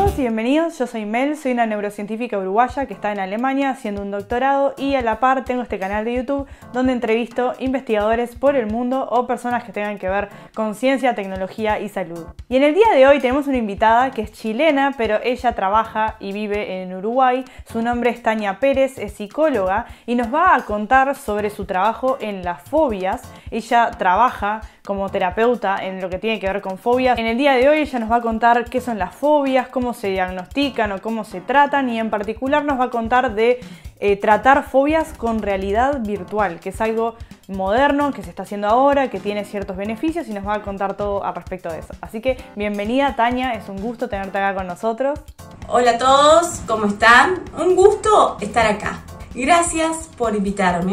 todos y bienvenidos, yo soy Mel, soy una neurocientífica uruguaya que está en Alemania haciendo un doctorado y a la par tengo este canal de YouTube donde entrevisto investigadores por el mundo o personas que tengan que ver con ciencia, tecnología y salud. Y en el día de hoy tenemos una invitada que es chilena, pero ella trabaja y vive en Uruguay. Su nombre es Tania Pérez, es psicóloga y nos va a contar sobre su trabajo en las fobias. Ella trabaja como terapeuta en lo que tiene que ver con fobias. En el día de hoy ella nos va a contar qué son las fobias, cómo se diagnostican o cómo se tratan, y en particular nos va a contar de tratar fobias con realidad virtual, que es algo moderno que se está haciendo ahora, que tiene ciertos beneficios, y nos va a contar todo al respecto de eso. Así que bienvenida, Tania, es un gusto tenerte acá con nosotros. Hola a todos, ¿cómo están? Un gusto estar acá. Gracias por invitarme.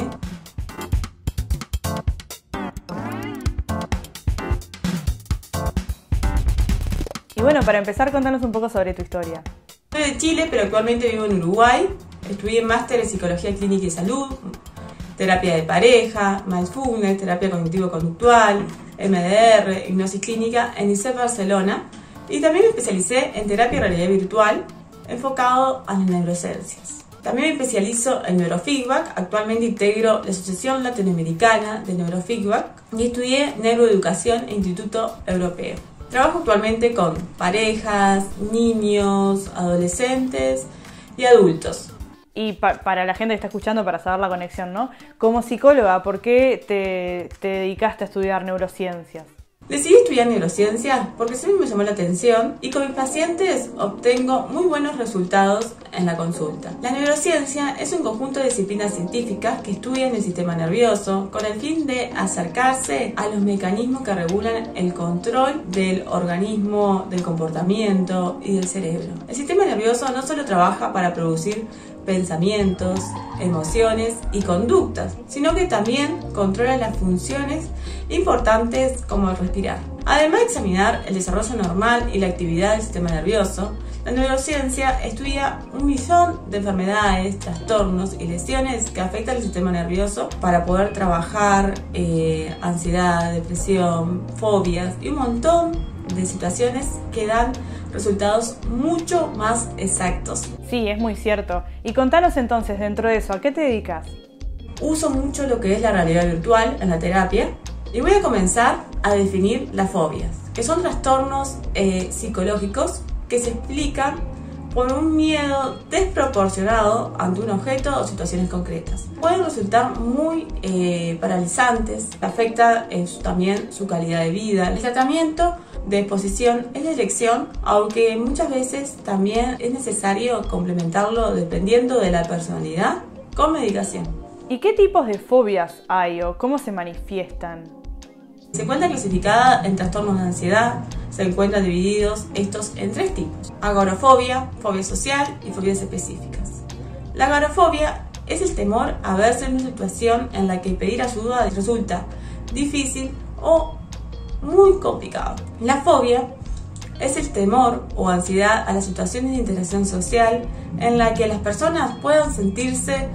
Y bueno, para empezar, contanos un poco sobre tu historia. Soy de Chile, pero actualmente vivo en Uruguay. Estudié máster en Psicología Clínica y Salud, terapia de pareja, mindfulness, terapia cognitivo-conductual, MDR, hipnosis clínica en ISEP Barcelona. Y también me especialicé en terapia de realidad virtual, enfocado a las neurociencias. También me especializo en neurofeedback. Actualmente integro la Asociación Latinoamericana de Neurofeedback y estudié neuroeducación e Instituto Europeo. Trabajo actualmente con parejas, niños, adolescentes y adultos. Y para la gente que está escuchando, para saber la conexión, ¿no? Como psicóloga, ¿por qué te dedicaste a estudiar neurociencias? Decidí estudiar neurociencia porque siempre me llamó la atención y con mis pacientes obtengo muy buenos resultados en la consulta. La neurociencia es un conjunto de disciplinas científicas que estudian el sistema nervioso con el fin de acercarse a los mecanismos que regulan el control del organismo, del comportamiento y del cerebro. El sistema nervioso no solo trabaja para producir pensamientos, emociones y conductas, sino que también controla las funciones importantes como el respirar. Además de examinar el desarrollo normal y la actividad del sistema nervioso, la neurociencia estudia 1 millón de enfermedades, trastornos y lesiones que afectan el sistema nervioso para poder trabajar ansiedad, depresión, fobias y un montón de situaciones que dan resultados mucho más exactos. Sí, es muy cierto. Y contanos entonces, dentro de eso, ¿a qué te dedicas? Uso mucho lo que es la realidad virtual en la terapia y voy a comenzar a definir las fobias, que son trastornos psicológicos que se explican por un miedo desproporcionado ante un objeto o situaciones concretas. Pueden resultar muy paralizantes, afecta también su calidad de vida. El tratamiento de exposición es la elección, aunque muchas veces también es necesario complementarlo dependiendo de la personalidad con medicación. ¿Y qué tipos de fobias hay o cómo se manifiestan? Se encuentra clasificada en trastornos de ansiedad. Se encuentran divididos estos en 3 tipos: agorafobia, fobia social y fobias específicas. La agorafobia es el temor a verse en una situación en la que pedir ayuda resulta difícil o muy complicado. La fobia es el temor o ansiedad a las situaciones de interacción social en la que las personas puedan sentirse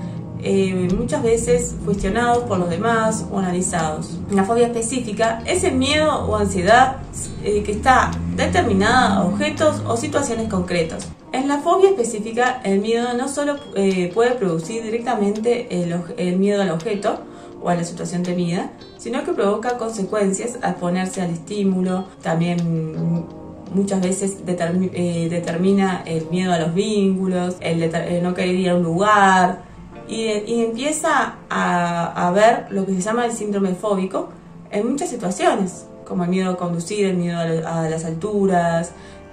muchas veces cuestionados por los demás o analizados. La fobia específica es el miedo o ansiedad que está determinada a objetos o situaciones concretas. En la fobia específica, el miedo no solo puede producir directamente el miedo al objeto o a la situación temida, sino que provoca consecuencias al exponerse al estímulo. También muchas veces determina el miedo a los vínculos, el no querer ir a un lugar, y empieza a ver lo que se llama el síndrome fóbico en muchas situaciones, como el miedo a conducir, el miedo a las alturas.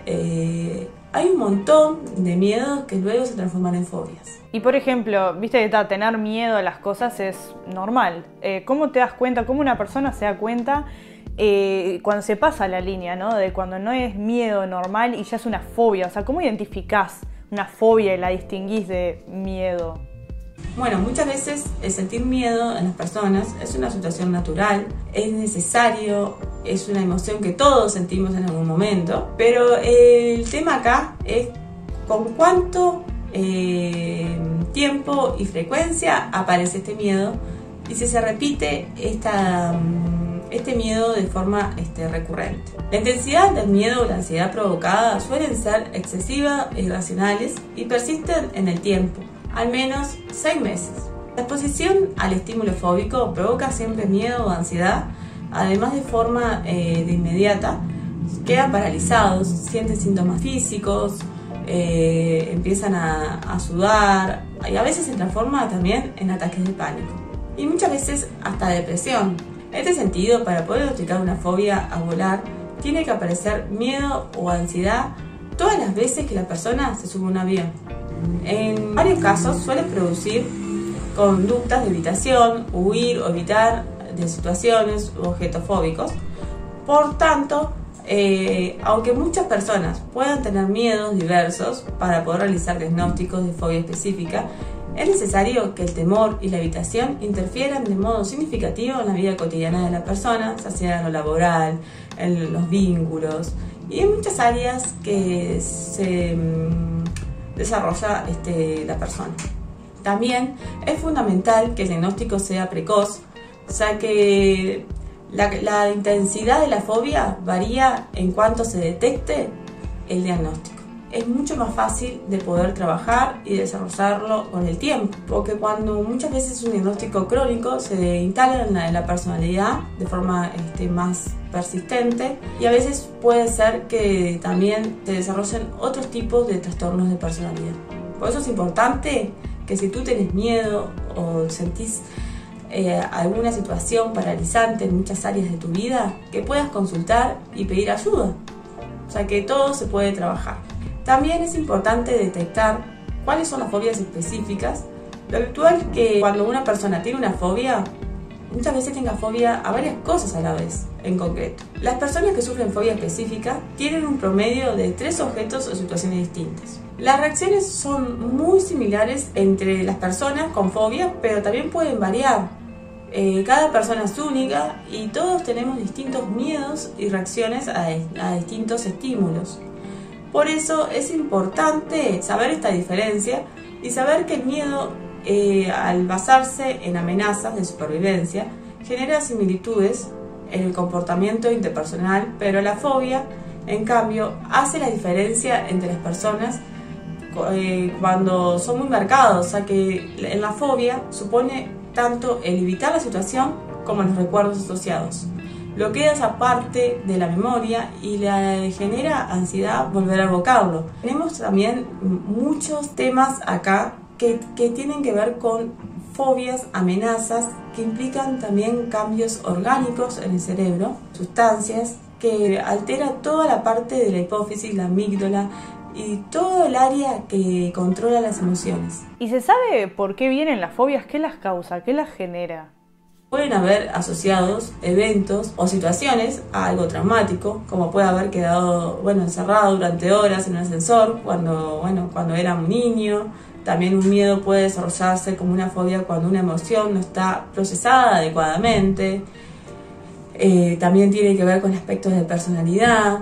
Hay un montón de miedos que luego se transforman en fobias. Y por ejemplo, viste que tener miedo a las cosas es normal. ¿Cómo te das cuenta, cómo una persona se da cuenta cuando se pasa la línea, ¿no? De cuando no es miedo normal y ya es una fobia? O sea, ¿cómo identificás una fobia y la distinguís de miedo? Bueno, muchas veces el sentir miedo en las personas es una situación natural, es necesario, es una emoción que todos sentimos en algún momento, pero el tema acá es con cuánto tiempo y frecuencia aparece este miedo y si se repite este miedo de forma recurrente. La intensidad del miedo o la ansiedad provocada suelen ser excesivas e irracionales y persisten en el tiempo, al menos 6 meses. La exposición al estímulo fóbico provoca siempre miedo o ansiedad, además de forma de inmediata, quedan paralizados, sienten síntomas físicos, empiezan a sudar y a veces se transforma también en ataques de pánico y muchas veces hasta depresión. En este sentido, para poder diagnosticar una fobia a volar, tiene que aparecer miedo o ansiedad todas las veces que la persona se sube a un avión. En varios casos suele producir conductas de evitación, huir o evitar de situaciones u objetos fóbicos. Por tanto, aunque muchas personas puedan tener miedos diversos para poder realizar diagnósticos de fobia específica, es necesario que el temor y la evitación interfieran de modo significativo en la vida cotidiana de la persona, ya sea en lo laboral, en los vínculos y en muchas áreas que se desarrolla la persona. También es fundamental que el diagnóstico sea precoz, ya que la intensidad de la fobia varía en cuanto se detecte el diagnóstico. Es mucho más fácil de poder trabajar y desarrollarlo con el tiempo, porque cuando muchas veces un diagnóstico crónico se instala en la personalidad de forma más persistente y a veces puede ser que también se desarrollen otros tipos de trastornos de personalidad. Por eso es importante que si tú tienes miedo o sentís alguna situación paralizante en muchas áreas de tu vida, que puedas consultar y pedir ayuda, o sea que todo se puede trabajar. También es importante detectar cuáles son las fobias específicas. Lo habitual es que cuando una persona tiene una fobia, muchas veces tenga fobia a varias cosas a la vez, en concreto. Las personas que sufren fobia específica tienen un promedio de 3 objetos o situaciones distintas. Las reacciones son muy similares entre las personas con fobia, pero también pueden variar. Cada persona es única y todos tenemos distintos miedos y reacciones a distintos estímulos. Por eso es importante saber esta diferencia y saber que el miedo, al basarse en amenazas de supervivencia, genera similitudes en el comportamiento interpersonal, pero la fobia, en cambio, hace la diferencia entre las personas cuando son muy marcados, o sea que en la fobia supone tanto el evitar la situación como los recuerdos asociados. Lo queda esa parte de la memoria y le genera ansiedad volver a evocarlo. Tenemos también muchos temas acá que tienen que ver con fobias, amenazas, que implican también cambios orgánicos en el cerebro, sustancias que altera toda la parte de la hipófisis, la amígdala y todo el área que controla las emociones. ¿Y se sabe por qué vienen las fobias? ¿Qué las causa? ¿Qué las genera? Pueden haber asociados eventos o situaciones a algo traumático, como puede haber quedado encerrado durante horas en un ascensor cuando era un niño. También un miedo puede desarrollarse como una fobia cuando una emoción no está procesada adecuadamente. También tiene que ver con aspectos de personalidad.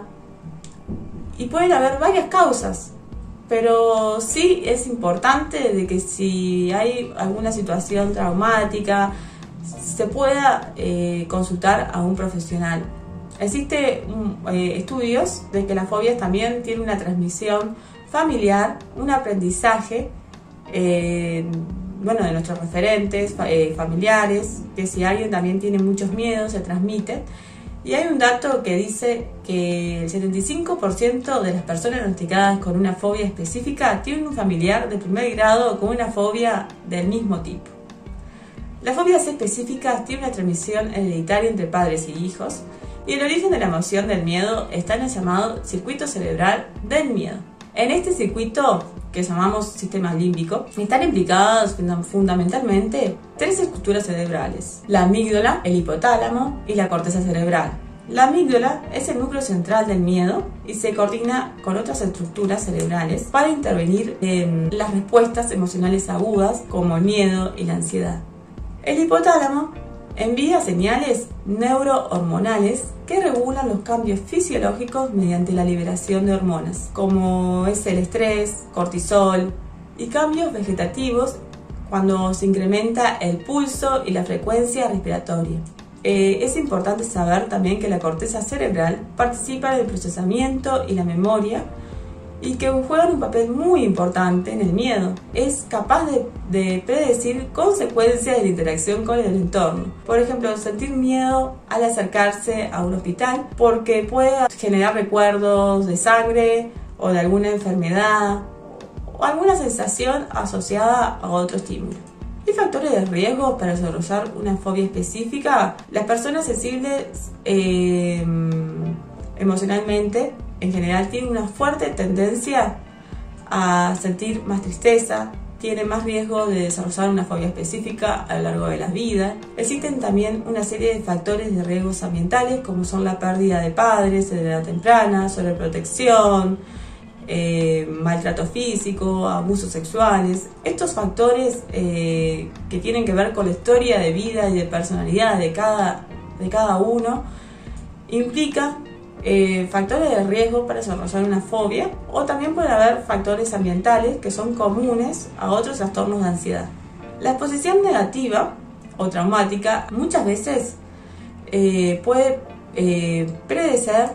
Y pueden haber varias causas, pero sí es importante de que si hay alguna situación traumática, se pueda consultar a un profesional. Existen estudios de que las fobias también tienen una transmisión familiar, un aprendizaje de nuestros referentes familiares, que si alguien también tiene muchos miedos se transmite. Y hay un dato que dice que el 75% de las personas diagnosticadas con una fobia específica tienen un familiar de primer grado con una fobia del mismo tipo. Las fobias específicas tienen una transmisión hereditaria entre padres y hijos, y el origen de la emoción del miedo está en el llamado circuito cerebral del miedo. En este circuito, que llamamos sistema límbico, están implicadas fundamentalmente 3 estructuras cerebrales: la amígdala, el hipotálamo y la corteza cerebral. La amígdala es el núcleo central del miedo y se coordina con otras estructuras cerebrales para intervenir en las respuestas emocionales agudas como el miedo y la ansiedad. El hipotálamo envía señales neurohormonales que regulan los cambios fisiológicos mediante la liberación de hormonas, como es el estrés, cortisol, y cambios vegetativos cuando se incrementa el pulso y la frecuencia respiratoria. es importante saber también que la corteza cerebral participa en el procesamiento y la memoria y que juegan un papel muy importante en el miedo. Es capaz de predecir consecuencias de la interacción con el entorno. Por ejemplo, sentir miedo al acercarse a un hospital porque puede generar recuerdos de sangre o de alguna enfermedad o alguna sensación asociada a otro estímulo. ¿Hay factores de riesgo para desarrollar una fobia específica? Las personas sensibles emocionalmente en general tienen una fuerte tendencia a sentir más tristeza, tienen más riesgo de desarrollar una fobia específica a lo largo de la vida. Existen también una serie de factores de riesgos ambientales como son la pérdida de padres de edad temprana, sobreprotección, maltrato físico, abusos sexuales. Estos factores que tienen que ver con la historia de vida y de personalidad de cada uno implican factores de riesgo para desarrollar una fobia, o también puede haber factores ambientales que son comunes a otros trastornos de ansiedad. La exposición negativa o traumática muchas veces puede predecer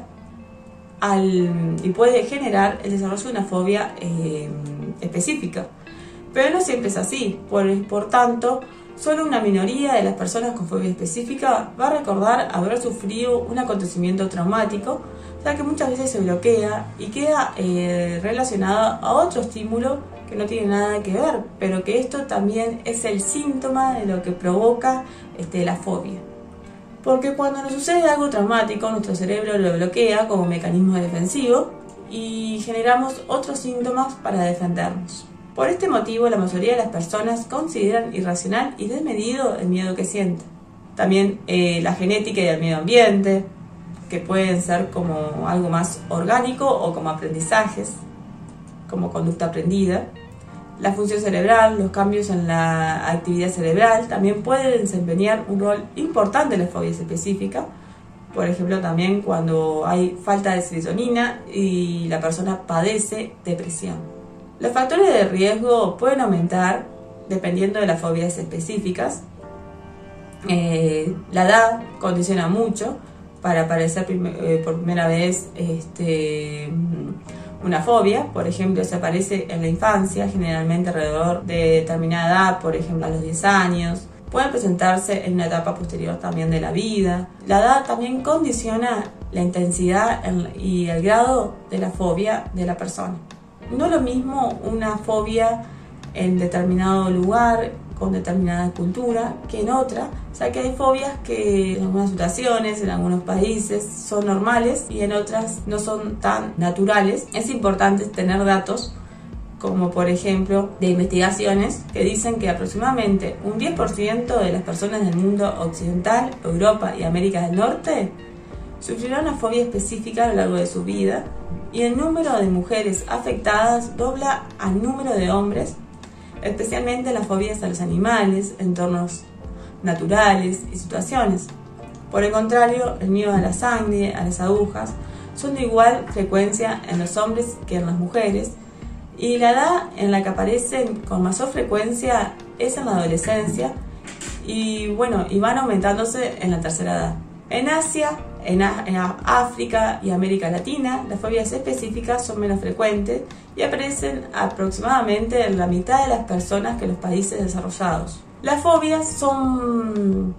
y puede generar el desarrollo de una fobia específica, pero no siempre es así. Por tanto, solo una minoría de las personas con fobia específica va a recordar haber sufrido un acontecimiento traumático, ya que muchas veces se bloquea y queda relacionado a otro estímulo que no tiene nada que ver, pero que esto también es el síntoma de lo que provoca la fobia. Porque cuando nos sucede algo traumático, nuestro cerebro lo bloquea como mecanismo defensivo y generamos otros síntomas para defendernos. Por este motivo, la mayoría de las personas consideran irracional y desmedido el miedo que sienten. También la genética y el medio ambiente, que pueden ser como algo más orgánico o como aprendizajes, como conducta aprendida. La función cerebral, los cambios en la actividad cerebral también pueden desempeñar un rol importante en las fobias específicas. Por ejemplo, también cuando hay falta de serotonina y la persona padece depresión. Los factores de riesgo pueden aumentar dependiendo de las fobias específicas. La edad condiciona mucho para aparecer por primera vez una fobia. Por ejemplo, se aparece en la infancia, generalmente alrededor de determinada edad, por ejemplo a los 10 años. Pueden presentarse en una etapa posterior también de la vida. La edad también condiciona la intensidad y el grado de la fobia de la persona. No es lo mismo una fobia en determinado lugar, con determinada cultura, que en otra, ya que hay fobias que en algunas situaciones, en algunos países son normales y en otras no son tan naturales. Es importante tener datos, como por ejemplo de investigaciones que dicen que aproximadamente un 10% de las personas del mundo occidental, Europa y América del Norte sufrirán una fobia específica a lo largo de su vida, y el número de mujeres afectadas dobla al número de hombres, especialmente las fobias a los animales, entornos naturales y situaciones. Por el contrario, el miedo a la sangre, a las agujas, son de igual frecuencia en los hombres que en las mujeres, y la edad en la que aparecen con mayor frecuencia es en la adolescencia y van aumentándose en la tercera edad. En Asia, en África y América Latina, las fobias específicas son menos frecuentes y aparecen aproximadamente en la mitad de las personas que en los países desarrollados. Las fobias son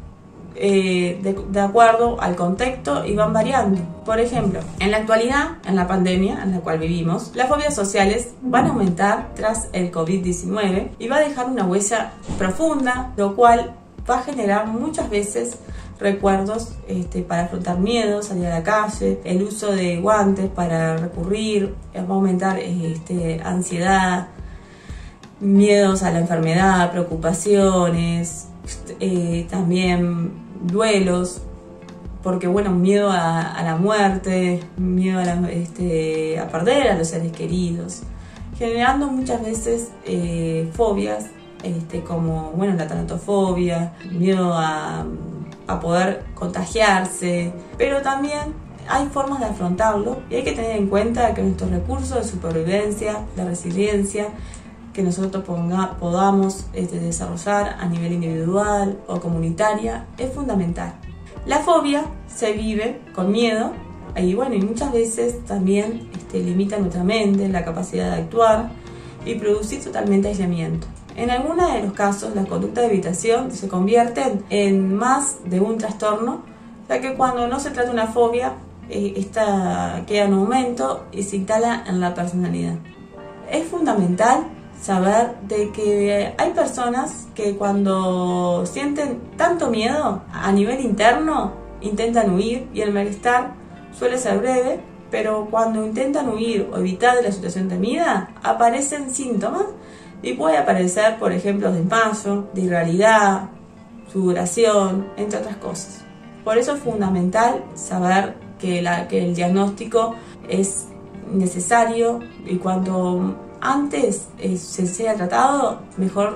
de acuerdo al contexto y van variando. Por ejemplo, en la actualidad, en la pandemia en la cual vivimos, las fobias sociales van a aumentar tras el COVID-19 y va a dejar una huella profunda, lo cual va a generar muchas veces recuerdos para afrontar miedos, salir a la calle, el uso de guantes para recurrir, va a aumentar ansiedad, miedos a la enfermedad, preocupaciones, también duelos, porque miedo a la muerte, miedo a perder a los seres queridos, generando muchas veces fobias como la tanatofobia, miedo a poder contagiarse, pero también hay formas de afrontarlo y hay que tener en cuenta que nuestros recursos de supervivencia, de resiliencia, que nosotros podamos desarrollar a nivel individual o comunitaria es fundamental. La fobia se vive con miedo y muchas veces también limita nuestra mente, la capacidad de actuar y producir totalmente aislamiento. En algunos de los casos, las conductas de evitación se convierten en más de un trastorno, ya que cuando no se trata de una fobia, esta queda en aumento y se instala en la personalidad. Es fundamental saber de que hay personas que cuando sienten tanto miedo a nivel interno intentan huir y el malestar suele ser breve, pero cuando intentan huir o evitar de la situación temida aparecen síntomas y puede aparecer, por ejemplo, desmayo, de irrealidad, sudoración, entre otras cosas. Por eso es fundamental saber que el diagnóstico es necesario y cuanto antes se sea tratado, mejor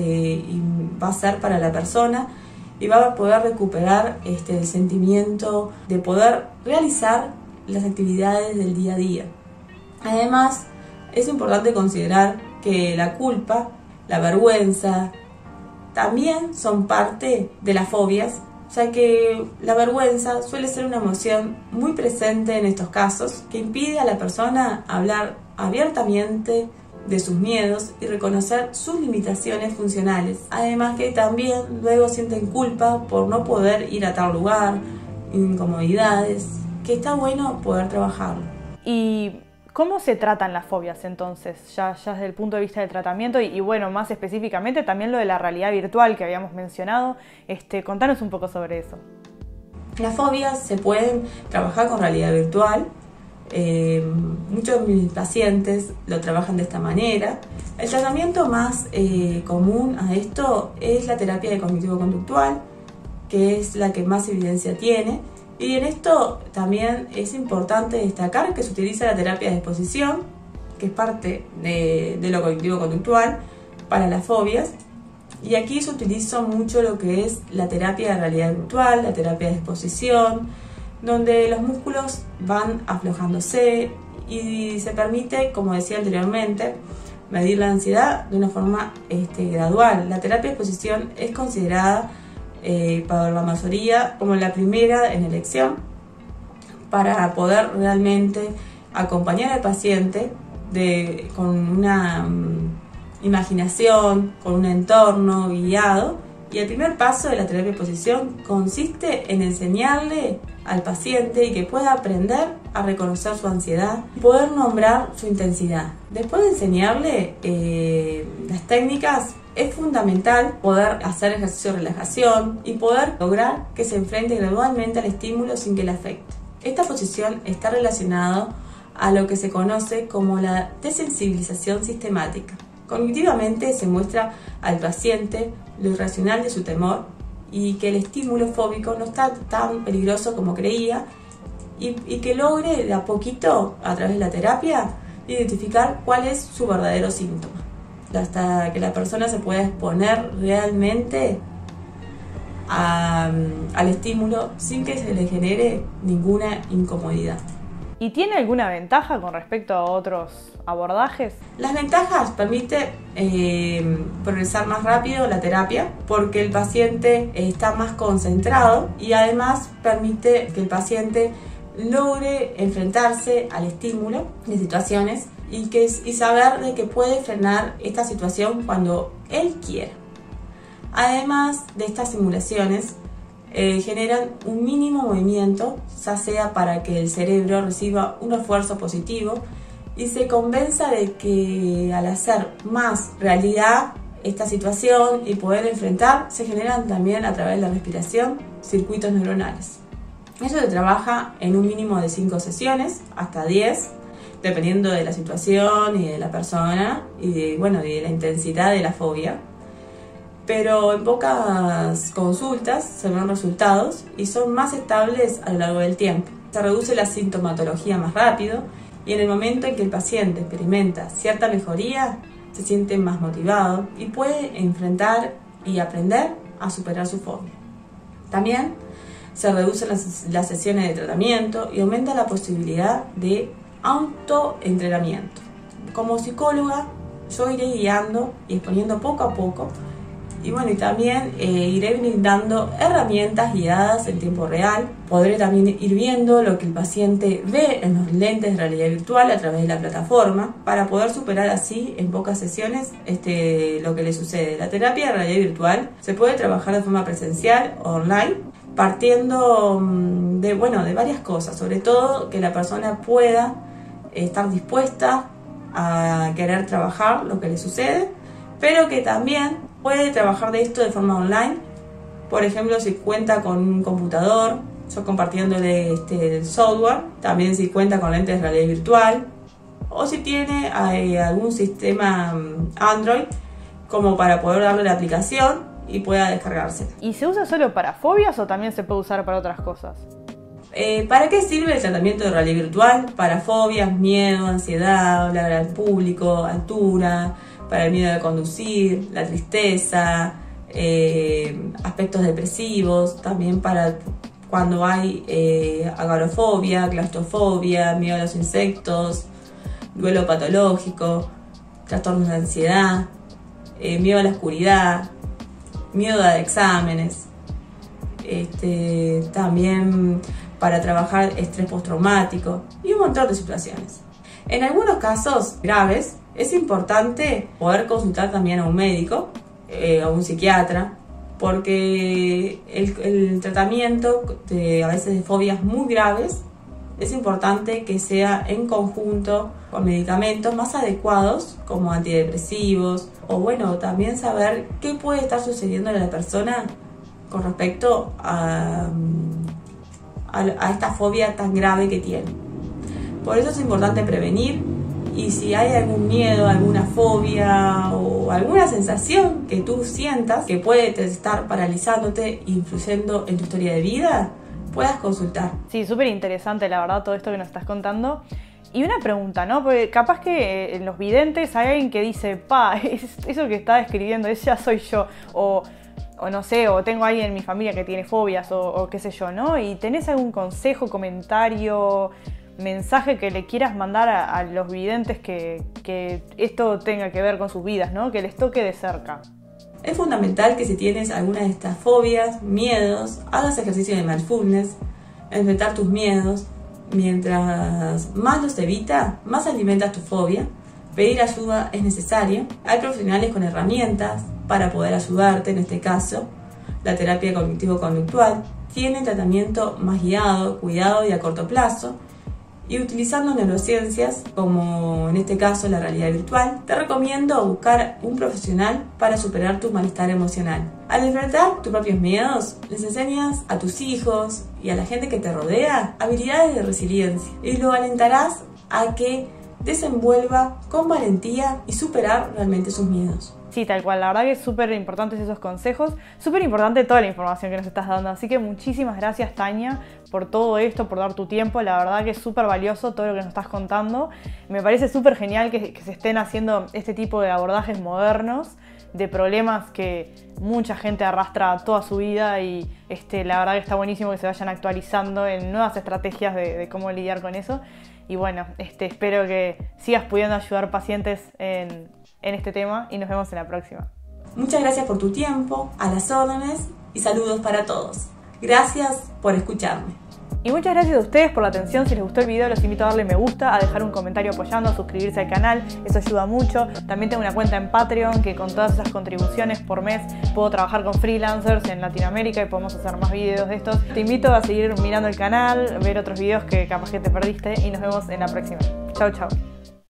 va a ser para la persona y va a poder recuperar el sentimiento de poder realizar las actividades del día a día. Además, es importante considerar que la culpa, la vergüenza, también son parte de las fobias, ya que la vergüenza suele ser una emoción muy presente en estos casos que impide a la persona hablar abiertamente de sus miedos y reconocer sus limitaciones funcionales. Además que también luego sienten culpa por no poder ir a tal lugar, incomodidades, que está bueno poder trabajarlo. ¿Y cómo se tratan las fobias entonces? Ya desde el punto de vista del tratamiento y más específicamente también lo de la realidad virtual que habíamos mencionado. Contanos un poco sobre eso. Las fobias se pueden trabajar con realidad virtual. Muchos de mis pacientes lo trabajan de esta manera. El tratamiento más común a esto es la terapia de cognitivo-conductual, que es la que más evidencia tiene. Y en esto también es importante destacar que se utiliza la terapia de exposición, que es parte de lo cognitivo-conductual para las fobias. Y aquí se utiliza mucho lo que es la terapia de realidad virtual, la terapia de exposición, donde los músculos van aflojándose y se permite, como decía anteriormente, medir la ansiedad de una forma gradual. La terapia de exposición es considerada para la mayoría como la primera en elección para poder realmente acompañar al paciente con una imaginación, con un entorno guiado. Y el primer paso de la terapia de exposición consiste en enseñarle al paciente y que pueda aprender a reconocer su ansiedad y poder nombrar su intensidad. Después de enseñarle las técnicas, es fundamental poder hacer ejercicio de relajación y poder lograr que se enfrente gradualmente al estímulo sin que le afecte. Esta posición está relacionada a lo que se conoce como la desensibilización sistemática. Cognitivamente se muestra al paciente lo irracional de su temor y que el estímulo fóbico no está tan peligroso como creía y que logre de a poquito, a través de la terapia, identificar cuál es su verdadero síntoma, hasta que la persona se pueda exponer realmente al estímulo sin que se le genere ninguna incomodidad. ¿Y tiene alguna ventaja con respecto a otros abordajes? Las ventajas permiten progresar más rápido la terapia porque el paciente está más concentrado y además permite que el paciente logre enfrentarse al estímulo de situaciones y saber de que puede frenar esta situación cuando él quiera. Además de estas simulaciones, generan un mínimo movimiento, ya sea para que el cerebro reciba un esfuerzo positivo y se convenza de que al hacer más realidad esta situación y poder enfrentar, se generan también a través de la respiración circuitos neuronales. Eso se trabaja en un mínimo de 5 sesiones, hasta 10, dependiendo de la situación y de la persona y de la intensidad de la fobia. Pero en pocas consultas se ven resultados y son más estables a lo largo del tiempo. Se reduce la sintomatología más rápido y en el momento en que el paciente experimenta cierta mejoría, se siente más motivado y puede enfrentar y aprender a superar su fobia. También se reducen las sesiones de tratamiento y aumenta la posibilidad de autoentrenamiento. Como psicóloga, yo iré guiando y exponiendo poco a poco. Y bueno, y también iré brindando herramientas guiadas en tiempo real. Podré también ir viendo lo que el paciente ve en los lentes de realidad virtual a través de la plataforma, para poder superar así en pocas sesiones lo que le sucede. La terapia de realidad virtual se puede trabajar de forma presencial o online, partiendo de varias cosas. Sobre todo que la persona pueda estar dispuesta a querer trabajar lo que le sucede, pero que también puede trabajar de esto de forma online. Por ejemplo, si cuenta con un computador, yo compartiéndole el software, también si cuenta con lentes de realidad virtual, o si tiene algún sistema Android como para poder darle la aplicación y pueda descargarse. ¿Y se usa solo para fobias o también se puede usar para otras cosas? ¿Para qué sirve el tratamiento de realidad virtual? Para fobias, miedo, ansiedad, hablar al público, altura, para el miedo de conducir, la tristeza, aspectos depresivos, también para cuando hay agorafobia, claustrofobia, miedo a los insectos, duelo patológico, trastornos de ansiedad, miedo a la oscuridad, miedo a exámenes, también para trabajar estrés postraumático y un montón de situaciones. En algunos casos graves es importante poder consultar también a un médico, a un psiquiatra, porque el tratamiento a veces de fobias muy graves es importante que sea en conjunto con medicamentos más adecuados como antidepresivos, o también saber qué puede estar sucediendo a la persona con respecto a esta fobia tan grave que tiene. Por eso es importante prevenir, y si hay algún miedo, alguna fobia o alguna sensación que tú sientas que puede estar paralizándote e influyendo en tu historia de vida, puedas consultar. Sí, súper interesante la verdad todo esto que nos estás contando. Y una pregunta, ¿no? Porque capaz que en los videntes hay alguien que dice, eso que está describiendo, ese ya soy yo, o no sé, o tengo a alguien en mi familia que tiene fobias, o qué sé yo, ¿no? ¿Y tenés algún consejo, comentario, mensaje que le quieras mandar a los videntes que esto tenga que ver con sus vidas, ¿no? Que les toque de cerca? Es fundamental que si tienes alguna de estas fobias, miedos, hagas ejercicio de mindfulness, enfrentar tus miedos. Mientras más los evita, más alimentas tu fobia. Pedir ayuda es necesario. Hay profesionales con herramientas para poder ayudarte, en este caso. La terapia cognitivo-conductual tiene tratamiento más guiado, cuidado y a corto plazo. Y utilizando neurociencias, como en este caso la realidad virtual, te recomiendo buscar un profesional para superar tu malestar emocional. Al enfrentar tus propios miedos, les enseñas a tus hijos y a la gente que te rodea habilidades de resiliencia, y lo alentarás a que desenvuelva con valentía y superar realmente sus miedos. Sí, tal cual, la verdad que es súper importantes esos consejos, súper importante toda la información que nos estás dando, así que muchísimas gracias, Tania, por todo esto, por dar tu tiempo. La verdad que es súper valioso todo lo que nos estás contando. Me parece súper genial que se estén haciendo este tipo de abordajes modernos de problemas que mucha gente arrastra toda su vida, y la verdad que está buenísimo que se vayan actualizando en nuevas estrategias de cómo lidiar con eso. Y bueno, espero que sigas pudiendo ayudar pacientes en este tema, y nos vemos en la próxima. Muchas gracias por tu tiempo, a las órdenes, y saludos para todos. Gracias por escucharme. Y muchas gracias a ustedes por la atención. Si les gustó el video, los invito a darle me gusta, a dejar un comentario apoyando, a suscribirse al canal, eso ayuda mucho. También tengo una cuenta en Patreon, que con todas esas contribuciones por mes puedo trabajar con freelancers en Latinoamérica y podemos hacer más videos de estos. Te invito a seguir mirando el canal, ver otros videos que capaz que te perdiste, y nos vemos en la próxima. Chau, chau.